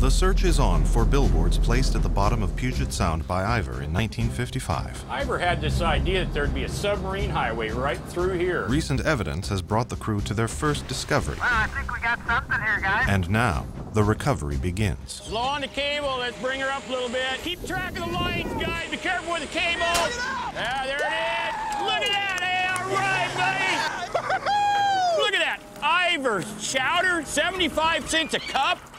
The search is on for billboards placed at the bottom of Puget Sound by Ivar in 1955. Ivar had this idea that there'd be a submarine highway right through here. Recent evidence has brought the crew to their first discovery. Well, I think we got something here, guys. And now, the recovery begins. Slow on the cable, let's bring her up a little bit. Keep track of the lines, guys. Be careful with the cable. Yeah, there it is. Look at that. Hey, all right, buddy. Look at that. Ivar's chowder, 75 cents a cup.